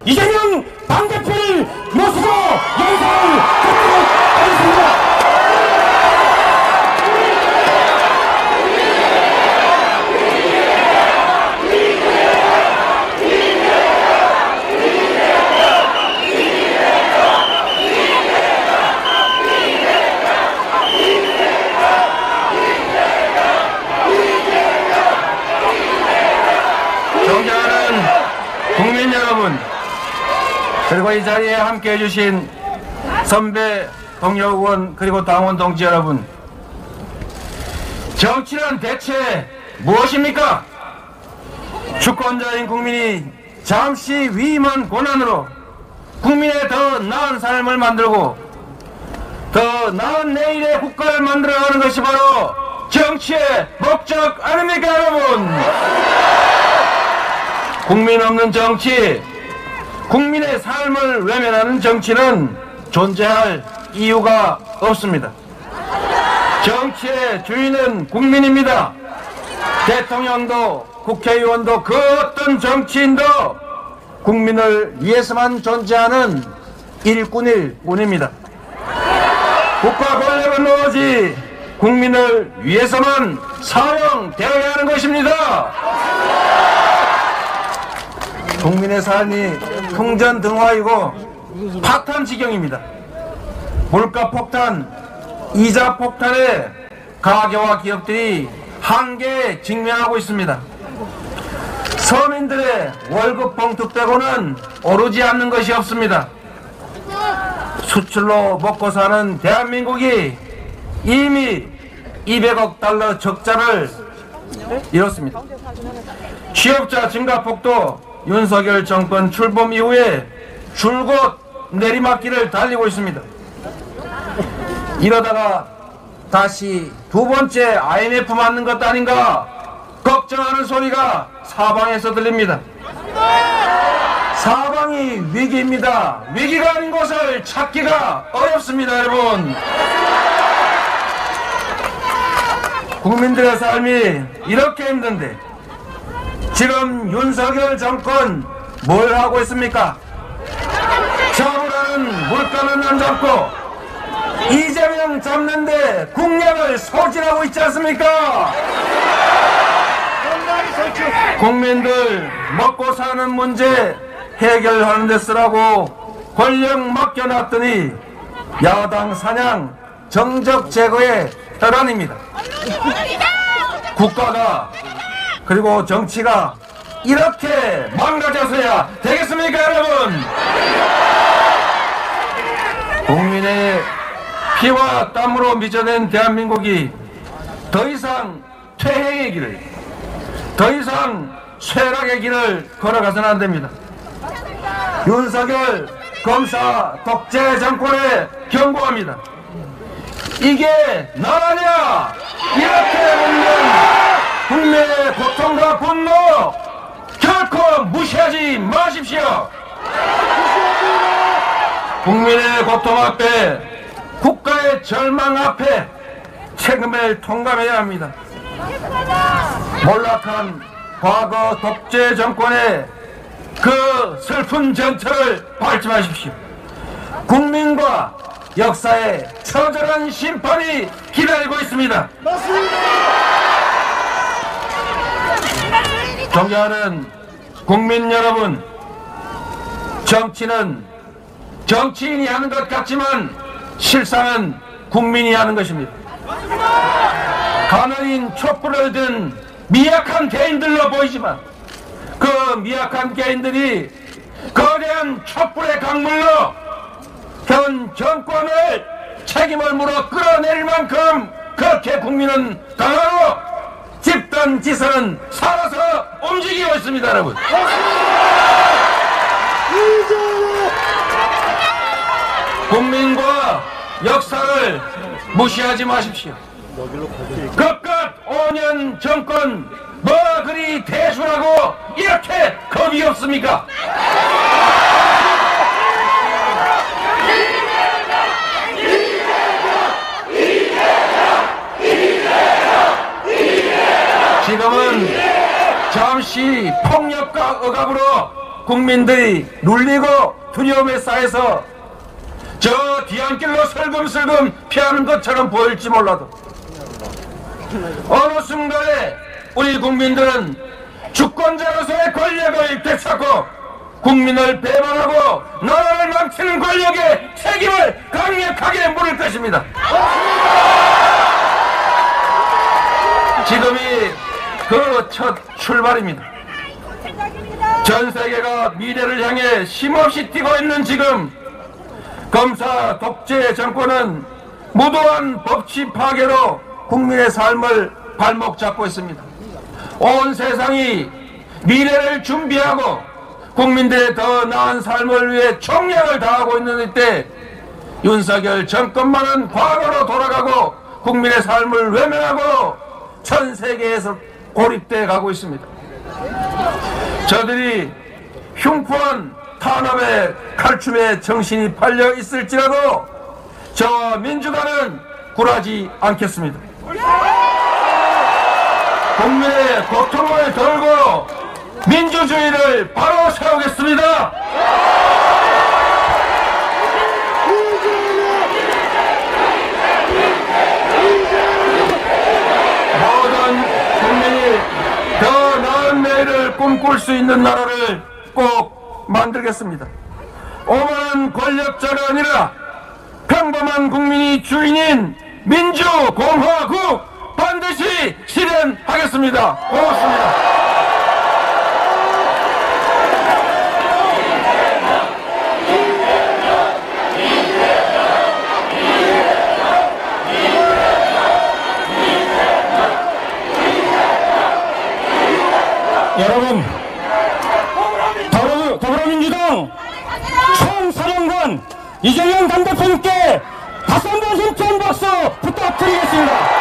이재명 당대표를 모시고 영상을 듣도록 하겠습니다. 존경하는 국민 여러분, 그리고 이 자리에 함께해 주신 선배 동료 의원 그리고 당원 동지 여러분, 정치는 대체 무엇입니까? 주권자인 국민이 잠시 위임한 권한으로 국민의 더 나은 삶을 만들고 더 나은 내일의 국가를 만들어가는 것이 바로 정치의 목적 아닙니까, 여러분? 국민 없는 정치, 국민의 삶을 외면하는 정치는 존재할 이유가 없습니다. 정치의 주인은 국민입니다. 대통령도 국회의원도 그 어떤 정치인도 국민을 위해서만 존재하는 일꾼일 뿐입니다. 국가 권력은 오로지 국민을 위해서만 사용되어야 하는 것입니다. 국민의 삶이 풍전등화이고 파탄 지경입니다. 물가 폭탄, 이자 폭탄에 가게와 기업들이 한계에 직면하고 있습니다. 서민들의 월급 봉투 빼고는 오르지 않는 것이 없습니다. 수출로 먹고 사는 대한민국이 이미 200억 달러 적자를 이뤘습니다. 취업자 증가폭도 윤석열 정권 출범 이후에 줄곧 내리막길을 달리고 있습니다. 이러다가 다시 두 번째 IMF 맞는 것 아닌가 걱정하는 소리가 사방에서 들립니다. 사방이 위기입니다. 위기가 아닌 곳을 찾기가 어렵습니다, 여러분. 국민들의 삶이 이렇게 힘든데 지금 윤석열 정권 뭘 하고 있습니까? 잡으라는 물가는 안 잡고 이재명 잡는데 국력을 소진하고 있지 않습니까? 국민들 먹고 사는 문제 해결하는 데 쓰라고 권력 맡겨놨더니 야당 사냥 정적 제거의 혈안입니다. 국가가 그리고 정치가 이렇게 망가져서야 되겠습니까, 여러분? 국민의 피와 땀으로 빚어낸 대한민국이 더 이상 퇴행의 길을, 더 이상 쇠락의 길을 걸어가서는 안 됩니다. 윤석열 검사 독재 정권에 경고합니다. 이게 나라냐? 이렇게 묻는 국민의 고통과 분노 결코 무시하지 마십시오. 국민의 고통 앞에, 국가의 절망 앞에 책임을 통감해야 합니다. 몰락한 과거 독재 정권의 그 슬픈 전철을 밟지 마십시오. 국민과 역사의 처절한 심판이 기다리고 있습니다. 존경하는 국민 여러분, 정치는 정치인이 하는 것 같지만 실상은 국민이 하는 것입니다. 가난인 촛불을 든 미약한 개인들로 보이지만 그 미약한 개인들이 거대한 촛불의 강물로 현 정권을 책임을 물어 끌어내릴 만큼 그렇게 국민은 강하고 집단 지선은 살아서 움직이고 있습니다, 여러분. 국민과 역사를 무시하지 마십시오. 그깟 5년 정권 뭐가 그리 대수라고 이렇게 겁이 없습니까? 지금은 잠시 폭력과 억압으로 국민들이 눌리고 두려움에 쌓여서 저 뒤안길로 슬금슬금 피하는 것처럼 보일지 몰라도 어느 순간에 우리 국민들은 주권자로서의 권력을 되찾고 국민을 배반하고 나라를 망치는 권력의 책임을 강력하게 물을 것입니다. 지금이 그 첫 출발입니다. 전 세계가 미래를 향해 쉼없이 뛰고 있는 지금 검사 독재 정권은 무도한 법치 파괴로 국민의 삶을 발목 잡고 있습니다. 온 세상이 미래를 준비하고 국민들의 더 나은 삶을 위해 총력을 다하고 있는 이때 윤석열 정권만은 과거로 돌아가고 국민의 삶을 외면하고 전 세계에서 고립돼 가고 있습니다. 저들이 흉포한 탄압의 칼춤에 정신이 팔려 있을지라도 저와 민주당은 굴하지 않겠습니다. 국민의 고통을 덜고 민주주의를 바로 세우겠습니다. 모든 국민이 더 나은 내일을 꿈꿀 수 있는 나라를 꼭 만들겠습니다. 오만한 권력자가 아니라 평범한 국민이 주인인 민주공화국 반드시 실현하겠습니다. 고맙습니다. 여러분, 더불어민주당 총사령관 이재명 당대표님께 다시 한번 힘찬 박수 부탁드리겠습니다.